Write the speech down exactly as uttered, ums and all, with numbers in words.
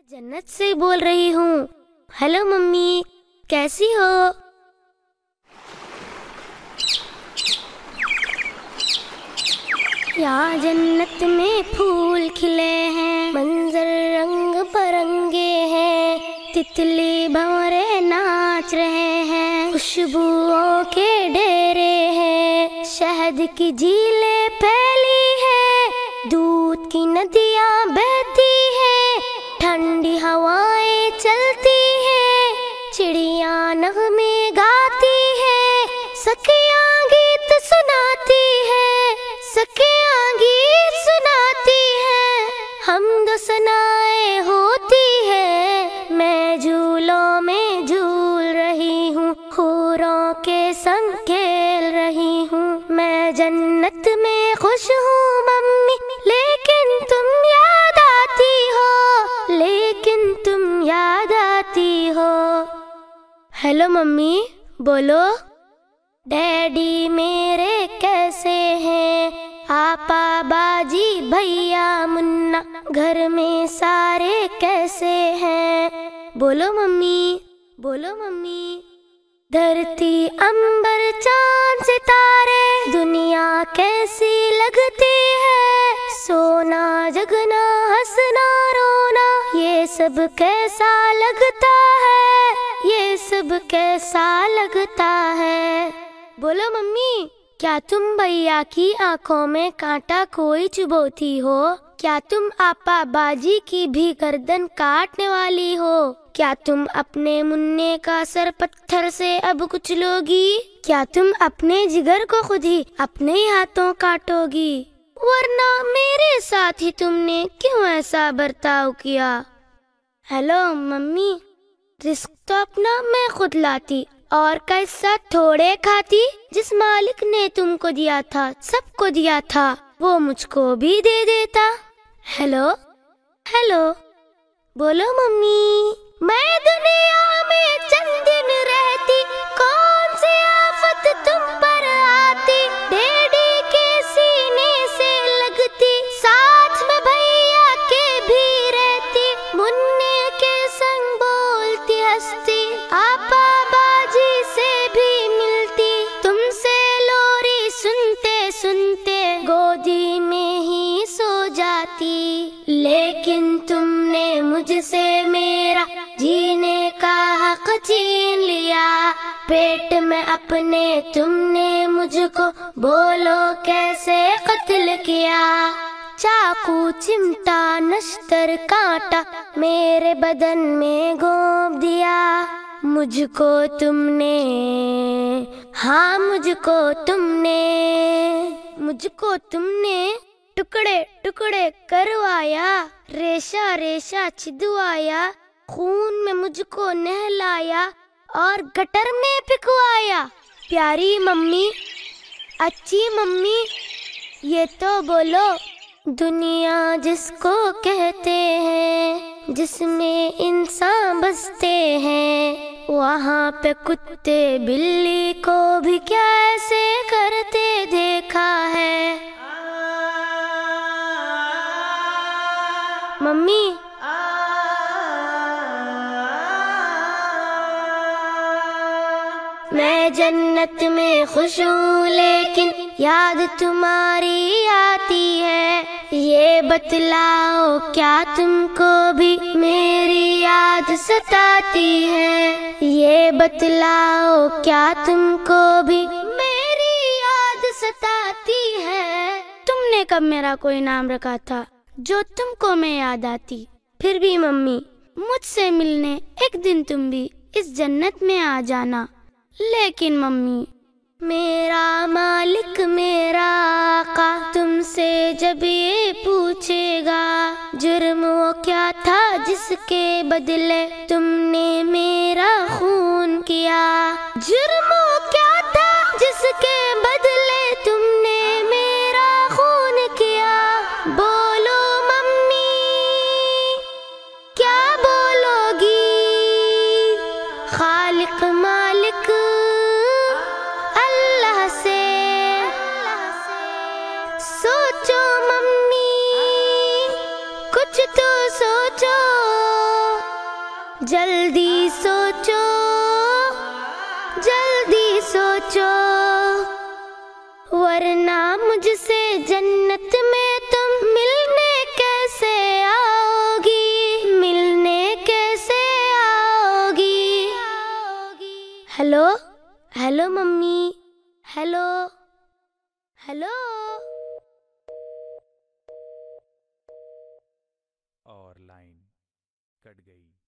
जन्नत से बोल रही हूँ। हेलो मम्मी, कैसी हो? यहाँ जन्नत में फूल खिले हैं, मंजर रंग बिरंगे हैं, तितली भंवरे नाच रहे हैं, खुशबुओं के डेरे हैं, शहद की झीलें फैली हैं, दूध की नदियाँ बहती हैं, ठंडी हवाएं चलती हैं, चिड़िया नगमे गाती हैं, सखियाँ गीत सुनाती हैं, सखियाँ गीत सुनाती हैं, हमदो सनाए होती है। मैं झूलों में झूल रही हूँ, हूरों के संग खेल रही हूँ, मैं जन्नत में खुश हूँ मम्मी, लेकिन तुम याद आती हो, लेकिन तुम याद आती हो। हेलो मम्मी, बोलो। डैडी मेरे कैसे हैं, आपा बाजी भैया मुन्ना, घर में सारे कैसे हैं? बोलो मम्मी, बोलो मम्मी। धरती अंबर चांद सितारे, दुनिया कैसी लगती है, सोना जगना हंसना रोना, ये सब कैसा लगता है, ये सब कैसा लगता है? बोलो मम्मी, क्या तुम भैया की आंखों में कांटा कोई चुभोती हो? क्या तुम आपा बाजी की भी गर्दन काटने वाली हो? क्या तुम अपने मुन्ने का सर पत्थर से अब कुचलोगी? क्या तुम अपने जिगर को खुद ही अपने हाथों काटोगी? वरना मेरे साथ ही तुमने क्यों ऐसा बर्ताव किया? हेलो मम्मी, रिस्क तो अपना मैं खुद लाती और कैसा थोड़े खाती, जिस मालिक ने तुमको दिया था, सबको दिया था, वो मुझको भी दे देता। हेलो हेलो, बोलो मम्मी। मैं दुनिया में चंद दिन रहती, कौन सी आफत तुम पर आती, डैडी के सीने से लगती, साथ में भैया के भी रहती, मुन्ने के संग बोलती हंसती, आपा बाजी से भी मिलती, तुमसे लोरी सुनते सुनते गोदी में ही सो जाती, लेकिन तुमने मुझसे मेरा जीने का हक छीन लिया, पेट में अपने तुमने मुझको बोलो कैसे कत्ल किया, चाकू चिमटा नश्तर कांटा मेरे बदन में घोंप दिया, मुझको तुमने, हाँ मुझको तुमने, मुझको तुमने टुकड़े टुकड़े करवाया, रेशा रेशा छिदवाया, खून में मुझको नहलाया और गटर में पिकवाया। प्यारी मम्मी, अच्छी मम्मी, ये तो बोलो, दुनिया जिसको कहते हैं, जिसमें इंसान बसते हैं, वहाँ पे कुत्ते बिल्ली को भी क्या ऐसे करते देखा है? मम्मी, मैं जन्नत में खुश हूँ, लेकिन याद तुम्हारी आती है, ये बतलाओ क्या तुमको भी मेरी याद सताती है? ये बतलाओ क्या तुमको भी मेरी याद सताती है? तुमने कब मेरा कोई नाम रखा था जो तुमको मैं याद आती? फिर भी मम्मी, मुझसे मिलने एक दिन तुम भी इस जन्नत में आ जाना। लेकिन मम्मी, मेरा मालिक मेरा आका तुमसे जब ये पूछेगा, जुर्म वो क्या था जिसके बदले तुमने मेरा खून किया, जुर्म वो क्या था जिसके बदले तुमने मेरा खून किया? बोलो मम्मी, क्या बोलोगी? खालिक मालिक अल्लाह से सोचो मम्मी, कुछ तो सोचो। جلدی سوچو جلدی سوچو، ورنہ مجھ سے جنت میں تم ملنے کیسے آؤ گی، ملنے کیسے آؤ گی۔ Hello hello mummy, hello hello. اور لائن کٹ گئی۔